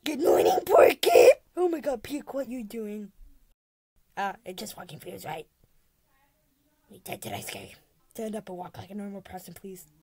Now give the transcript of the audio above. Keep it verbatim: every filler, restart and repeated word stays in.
Good morning, Porky. Oh my god, Puke, what are you doing? Uh, just walking for you, right? Did, did I scare you? Stand up and walk like a normal person, please.